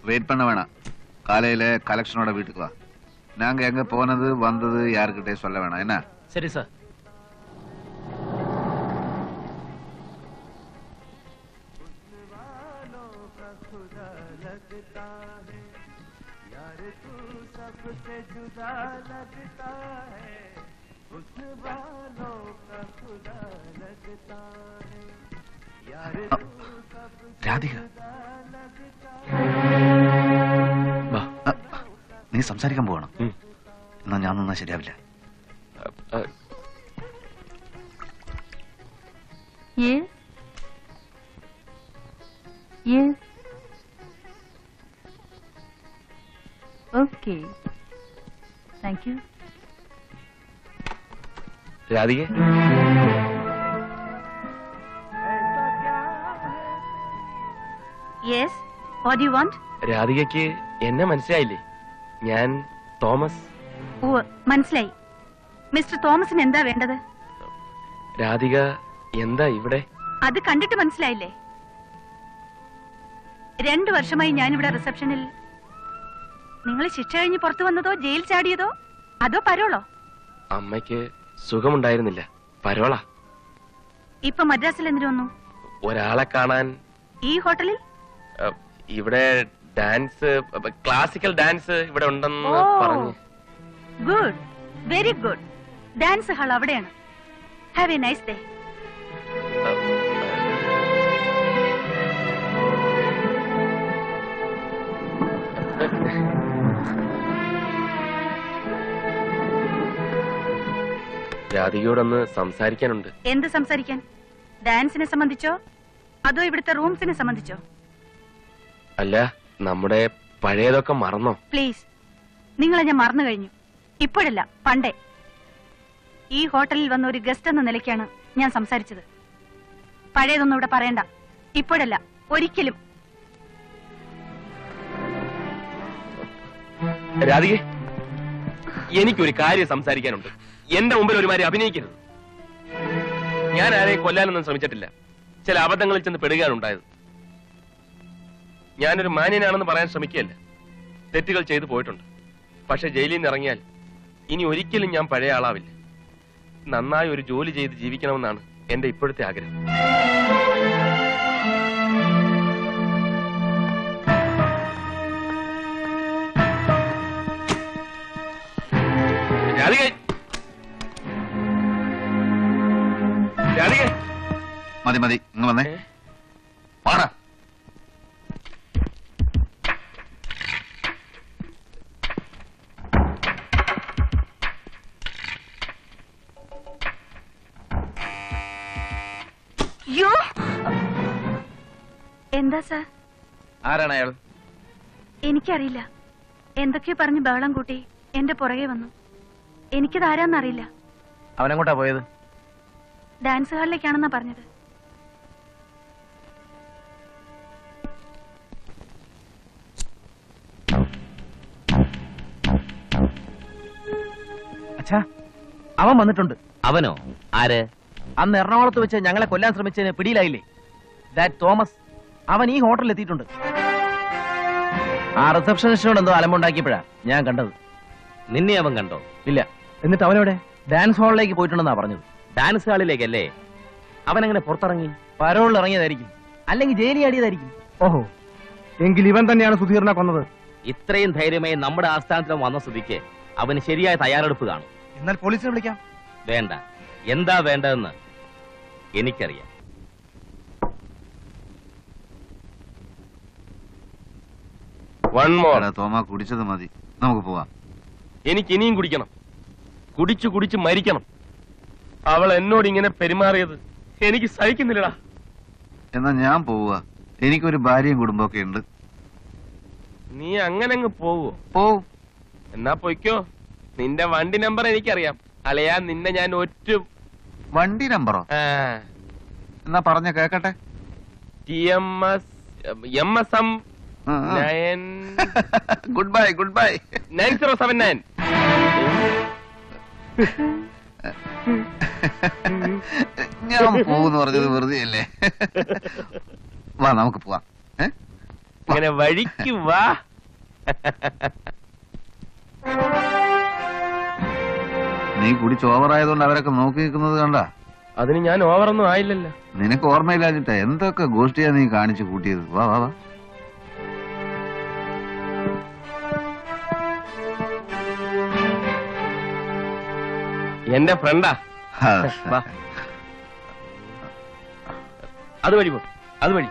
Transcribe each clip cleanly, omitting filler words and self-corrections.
Wait பண்ண வேணாம். காலையில கலெக்ஷனோட வீட்டுக்கு வா. நாங்க எங்க போனது வந்தது யாருக்கிட்டே சொல்ல வேணாம். என்ன? சரி சார். രാധിക, നീ സംസാരിക്കാൻ പോകണം. എന്നാ ഞാൻ നിന്നാ ശരിയാവില്ല. Okay, thank you. Radhika, yes, what do you want? രാധികയ്ക്ക് എന്നെ മനസ്സിലായില്ലേ? ഞാൻ തോമസ്. ഓ, മനസ്സിലായി. മിസ്റ്റർ തോമസിന് എന്താ വേണ്ടത്? രാധിക എന്താ ഇവിടെ? അത് കണ്ടിട്ട് മനസ്സിലായില്ലേ? 2 വർഷമായി ഞാനിവിടെ റിസപ്ഷനിൽ. നിങ്ങൾ ശിക്ഷ കഴിഞ്ഞ് പുറത്തു വന്നതോ ജയിൽ ചാടിയതോ അതോ പരോളോ? അമ്മയ്ക്ക് സുഖമുണ്ടായിരുന്നില്ല. പരോളാ. ഇപ്പൊ മദ്രാസിൽ എന്തിനു വന്നു? ഒരാളെ കാണാൻ. ഈ ഹോട്ടലിൽ? ഇവിടെ ഡാൻസ്, ക്ലാസിക്കൽ ഡാൻസ് ഇവിടെ ഉണ്ടെന്ന് പറഞ്ഞു. Good, very good. Dance hall അവിടെയാണ്. Have a nice day. രാധികയോടൊന്ന് സംസാരിക്കാനുണ്ട്. എന്ത് സംസാരിക്കാൻ? ഡാൻസിനെ സംബന്ധിച്ചോ അതോ ഇവിടുത്തെ റൂംസിനെ സംബന്ധിച്ചോ? അല്ല, നമ്മുടെ പഴയതൊക്കെ മറന്നോ? പ്ലീസ്, നിങ്ങളെ ഞാൻ മറന്നു കഴിഞ്ഞു. ഇപ്പോഴല്ല, പണ്ടേ. ഈ ഹോട്ടലിൽ വന്ന ഒരു ഗസ്റ്റ് എന്ന നിലയ്ക്കാണ് ഞാൻ സംസാരിച്ചത്. പഴയതൊന്നും ഇവിടെ പറയണ്ട. ഇപ്പോഴല്ല, ഒരിക്കലും. രാധികെ, എനിക്കൊരു കാര്യം സംസാരിക്കാനുണ്ട്. എന്റെ മുമ്പിൽ ഒരുമാതിരി അഭിനയിക്കരുത്. ഞാൻ ആരെയും കൊല്ലാനൊന്നും ശ്രമിച്ചിട്ടില്ല. ചില അബദ്ധങ്ങളിൽ ചെന്ന് പെടുകയാണുണ്ടായത്. ഞാനൊരു മാന്യനാണെന്ന് പറയാൻ ശ്രമിക്കുകയല്ല. തെറ്റുകൾ ചെയ്തു പോയിട്ടുണ്ട്. പക്ഷെ ജയിലിൽ നിന്ന് ഇറങ്ങിയാൽ ഇനി ഒരിക്കലും ഞാൻ പഴയ ആളാവില്ല. നന്നായി ഒരു ജോലി ചെയ്ത് ജീവിക്കണമെന്നാണ് എന്റെ ഇപ്പോഴത്തെ ആഗ്രഹം. രാധികേ, രാധികേ. മതി മതി, ഇങ്ങ് വന്നേ. പാടാ. എന്താ സാർ? ആരാണ് അയാൾ? എനിക്കറിയില്ല. എന്തൊക്കെയോ പറഞ്ഞ് ബഹളം കൂട്ടി എന്റെ പുറകെ വന്നു. എനിക്കത് ആരാന്നറിയില്ല. അവനെങ്ങോട്ടാ പോയത്? ഡാൻസ് ഹാളിലേക്കാണെന്നാ പറഞ്ഞത്. അച്ഛാ, അവൻ വന്നിട്ടുണ്ട്. അവനോ? ആര്? അന്ന് എറണാകുളത്ത് വെച്ച് ഞങ്ങളെ കൊല്ലാൻ ശ്രമിച്ചതിന് പിടിയിലായില്ലേ, ദാറ്റ് തോമസ്. അവൻ ഈ ഹോട്ടലിൽ എത്തിയിട്ടുണ്ട്. ആ റിസപ്ഷനിസ്റ്റിനോട് എന്തോ അലമ്പുണ്ടാക്കിയപ്പോഴാ ഞാൻ കണ്ടത്. നിന്നെ അവൻ കണ്ടോ? ഇല്ല. എന്നിട്ട് അവനോടെ ഡാൻസ് ഹാളിലേക്ക് പോയിട്ടുണ്ടെന്നാ പറഞ്ഞത്. ഡാൻസ് ഹാളിലേക്കല്ലേ? അവനെങ്ങനെ പുറത്തിറങ്ങി? പരോളിൽ ഇറങ്ങിയതായിരിക്കും, അല്ലെങ്കിൽ ജയിലിൽ ആടിയതായിരിക്കും. ഓഹോ, എങ്കിൽ ഇവൻ തന്നെയാണ് സുധീറിനെ കൊന്നത്. ഇത്രയും ധൈര്യമായി നമ്മുടെ ആസ്ഥാനത്തിലും വന്ന സ്ഥിതിക്ക് അവന് ശരിയായ തയ്യാറെടുപ്പ് കാണും. എന്നാൽ പോലീസിനെ വിളിക്കാം. വേണ്ട. എന്താ വേണ്ടതെന്ന് എനിക്കറിയാം. തോമ, കുടിച്ചത് മതി, നമുക്ക് പോവാം. എനിക്ക് ഇനിയും കുടിക്കണം. കുടിച്ചു കുടിച്ച് മരിക്കണം. അവൾ എന്നോട് ഇങ്ങനെ പെരുമാറിയത് എനിക്ക് സഹിക്കുന്നില്ലടാ. എന്നാ ഞാൻ പോവുക. എനിക്കൊരു ഭാര്യയും കുടുംബമൊക്കെ ഉണ്ട്. നീ അങ്ങനെ അങ്ങ് പോവോ? പോവും. എന്നാ പൊയ്ക്കോ. നിന്റെ വണ്ടി നമ്പർ എനിക്കറിയാം. അലയാ, നിന്നെ ഞാൻ ഒറ്റ. വണ്ടി നമ്പറോ? എന്നാ പറഞ്ഞ കേക്കട്ടെ. MSM good bye, good bye. 9079. ഞാൻ പോവെന്ന് പറഞ്ഞത് വെറുതെ അല്ലേ? വാ, നമുക്ക് പോവാം. അങ്ങനെ വഴിക്ക് വാ. നീ കുടിച്ച് ഓവറായതുകൊണ്ട് അവരൊക്കെ നോക്കി നിൽക്കുന്നത് കണ്ട. അതിന് ഞാൻ ഓവറൊന്നും ആയില്ലല്ലോ. നിനക്ക് ഓർമ്മയില്ലാഞ്ഞിട്ടാ എന്തൊക്കെ ഗോഷ്ടിയാ നീ കാണിച്ചു കൂട്ടിയത്. വാ വാ വാ. എന്റെ ഫ്രണ്ടാ. വാ. അതുവഴി പോ, അതുവഴി.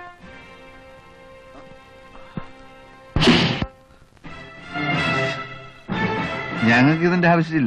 ഞങ്ങൾക്ക് ഇതിന്റെ ആവശ്യമില്ല.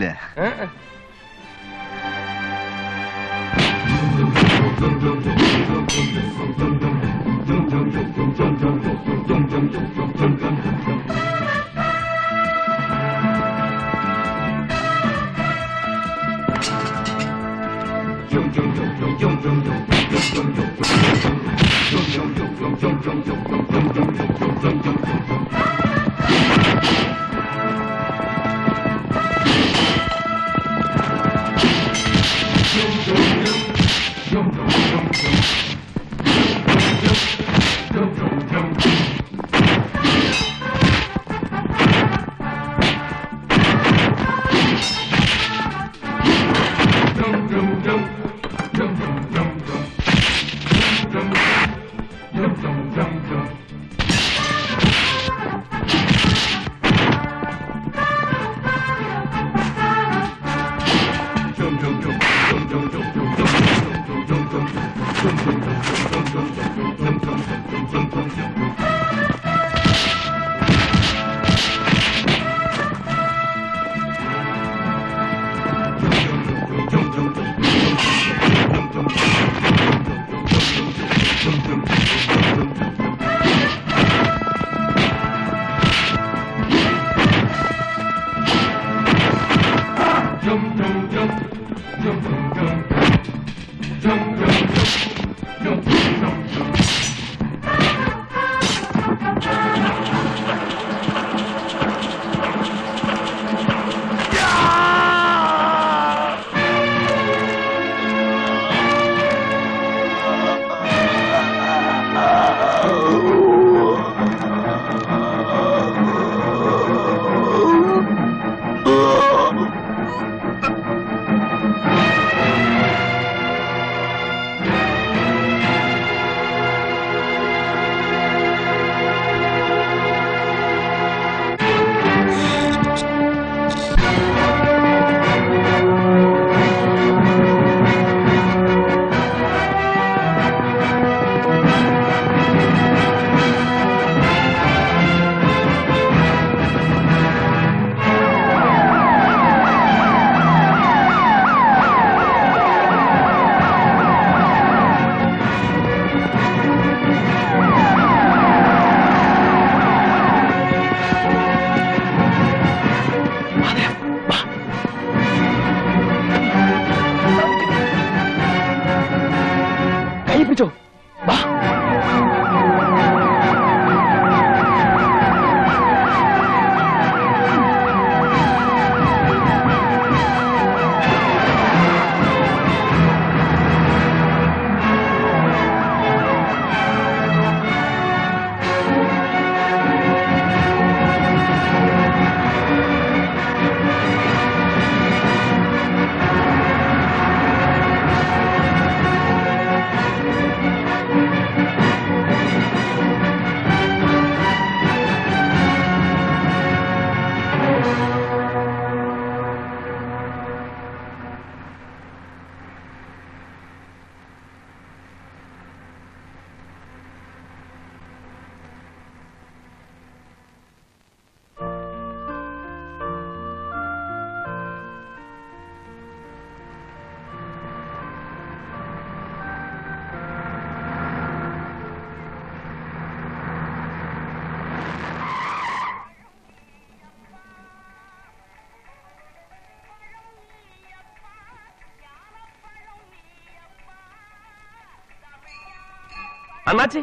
அண்ணாச்சி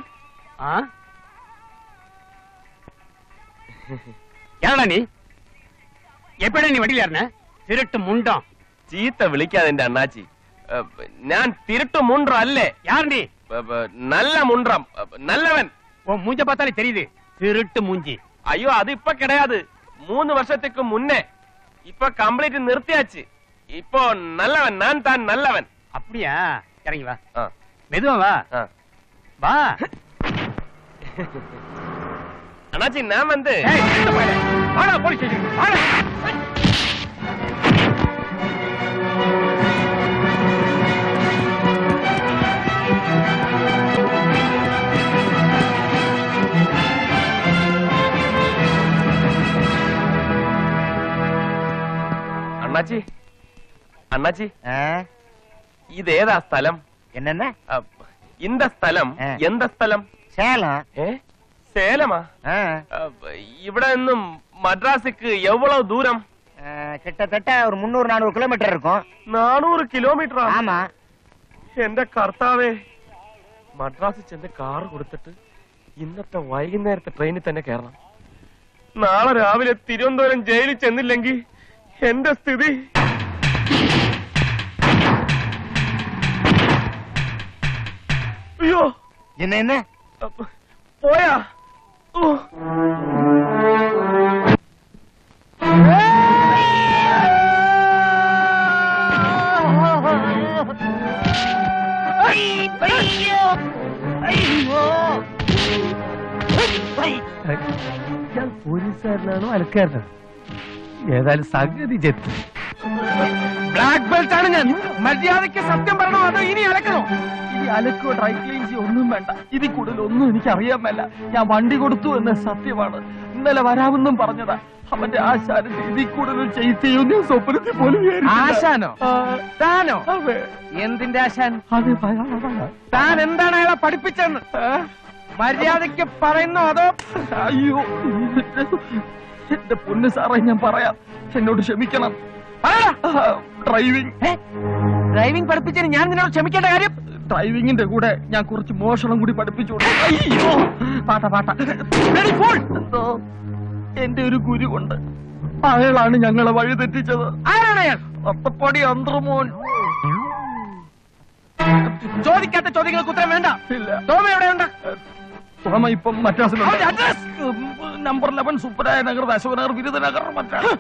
யாரடா நீ? எப்படா நீ வண்டியில ஏறின? திருட்டு முண்டம். ചീത്ത വിളിക്കാതെ എന്റെ അണ്ണാച്ചി. ഞാൻ തിരുട്ട് മുണ്ട്രം അല്ലേ. யார் நீ? നല്ല മുണ്ട്രം, നല്ലവൻ. உன் மூஞ்ச பார்த்தாலே தெரியுது. திருட்டு மூஞ்சி. ஐயோ அது இப்ப கிடையாது, 3 வருஷத்துக்கு முன்னே. இப்ப கம்ப்ளீட் நிறுத்தியாச்சு. இப்போ நல்லவன், நான் தான் நல்லவன். அப்படியா? இறங்கி வா. ஆ. மெதுவா வா. ஆ. வா. அண்ணாச்சி நான் வந்து ஏய், எங்க போற? வாடா போலீஸ் ஸ்டேஷன். வாடா. அண்ணாச்சி, அண்ணாச்சி இது ஏதா ஸ்தலம்? என்னென்ன? இந்த ஸ்தலம் எந்த ஸ்தலம்? சேலம். சேலமா? ഇവിടെ നിന്നും മദ്രാസിക്ക് എவ்வளவு ദൂരം? கிட்டத்தட்ட ஒரு 300-400 கிலோமீட்டர் இருக்கும். 400 കിലോമീറ്ററാ? ஆமா. എന്റെ കർത്താവേ, മദ്രാസിൽ ചെന്ന് കാർ കൊടുത്തിട്ട് ഇന്നത്തെ വൈകുന്നേരത്തെ ട്രെയിനിൽ തന്നെ കയറണം. നാളെ രാവിലെ തിരുവനന്തപുരം ജയിലിൽ ചെന്നില്ലെങ്കിൽ എന്റെ സ്ഥിതി. അയ്യോ என்ன പോയാ? ഓ ഞാൻ പോലീസുകാരനാണോ അലക്കാരനാണോ? ഏതായാലും സംഗതി ചെത്തി. ബ്ലാക്ക് ബെൽറ്റ് ആണ് ഞാൻ. മര്യാദയ്ക്ക് സത്യം പറയണോ അതോ ഇനി അലക്കണോ? ഇനി അലക്കോ ഡ്രൈ ക്ലീൻ ചെയ്യോ ഒന്നും വേണ്ട. ഇതിൽ കൂടുതൽ ഒന്നും എനിക്ക് അറിയാൻ മേല. ഞാൻ വണ്ടി കൊടുത്തു എന്ന സത്യമാണ്. ഇന്നലെ വരാമെന്നും പറഞ്ഞതാ. അവന്റെ ആശാനും ഇതിൽ കൂടുതൽ ചെയ്യും ഞാൻ സ്വപ്നത്തിൽ പോലും. ആശാനോ? താനോ? എന്തിന്റെ ആശാൻ? അത് താൻ എന്താണ് അയാളെ പഠിപ്പിച്ചെന്ന് മര്യാദയ്ക്ക് പറയുന്നോ അതോ? അയ്യോ എന്റെ പൊന്ന് സാറേ, ഞാൻ പറയാം, എന്നോട് ക്ഷമിക്കണം. ഡ്രൈവിംഗ് പഠിപ്പിച്ചതിന് ഞാൻ നിന്നോട് ക്ഷമിക്കേണ്ട കാര്യം? ഡ്രൈവിംഗിന്റെ കൂടെ ഞാൻ കുറച്ച് മോഷണം കൂടി പഠിപ്പിച്ചു. അയ്യോ പാട്ട എന്തോ എന്റെ ഒരു ഗുരുവുണ്ട്, അയാളാണ് ഞങ്ങളെ വഴി തെറ്റിച്ചത്. ആരാണ് അയാൾ? അത്തപ്പടി അന്തർമോൻ. ചോദിക്കാത്ത ചോദ്യങ്ങൾക്ക് ഉത്തരം വേണ്ട. തോമ എവിടെയുണ്ട്? തോമ ഇപ്പം മദ്രാസിലുണ്ട്. നമ്പർ 11 സുബ്രായ നഗർ, അശോകനഗർ, വിരുദനഗർ, മദ്രാസ്.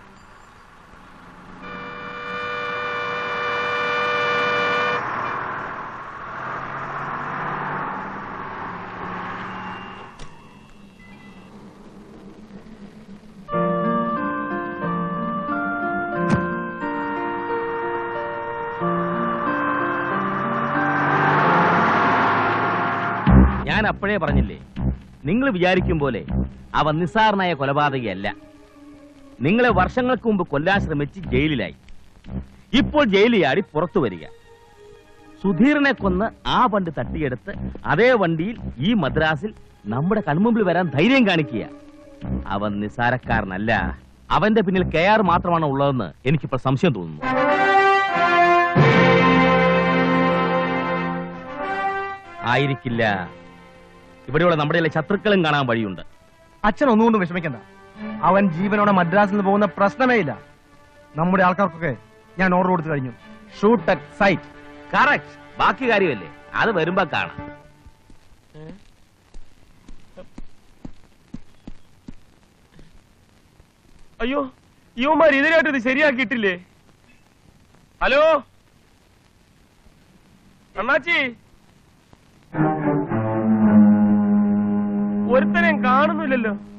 ഞാൻ അപ്പോഴേ പറഞ്ഞില്ലേ, നിങ്ങൾ വിചാരിക്കും പോലെ അവൻ നിസ്സാരനായ കൊലപാതകയല്ല. നിങ്ങളെ വർഷങ്ങൾക്ക് മുമ്പ് കൊല്ലാൻ ശ്രമിച്ച് ജയിലിലായി. ഇപ്പോൾ ജയിലിൽ ചാടി പുറത്തു വരിക. സുധീറിനെ കൊന്ന് ആ വണ്ടി തട്ടിയെടുത്ത് അതേ വണ്ടിയിൽ ഈ മദ്രാസിൽ നമ്മുടെ കൺമുമ്പിൽ വരാൻ ധൈര്യം കാണിക്കുക. അവൻ നിസ്സാരക്കാരനല്ല. അവന്റെ പിന്നിൽ KR മാത്രമാണ് ഉള്ളതെന്ന് എനിക്കിപ്പോൾ സംശയം തോന്നുന്നു. ആയിരിക്കില്ല. ഇവിടെയുള്ള നമ്മുടെ ശത്രുക്കളും കാണാൻ വഴിയുണ്ട്. അച്ഛൻ ഒന്നുകൊണ്ടും വിഷമിക്കണ്ട. അവൻ ജീവനോടെ മദ്രാസിൽ നിന്ന് പോകുന്ന പ്രശ്നമേ ഇല്ല. നമ്മുടെ ആൾക്കാർക്കൊക്കെ ഞാൻ ഓർഡർ കൊടുത്തു കഴിഞ്ഞു. Shoot at sight. കറക്റ്റ്. ബാക്കി കാര്യമല്ലേ, അത് വരുമ്പോ കാണാം. അയ്യോ, യുവമാർ ഇതിനായിട്ട് ഇത് ശരിയാക്കിയിട്ടില്ലേ? ഹലോ അണ്ണാച്ചി, ഒരുത്തനെയും കാണുന്നില്ലല്ലോ.